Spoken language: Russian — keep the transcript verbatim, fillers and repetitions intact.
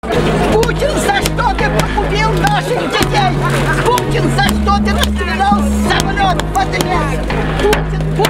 Путин, за что ты погубил наших детей? Путин, за что ты расстрелял самолет в Путин, Путин.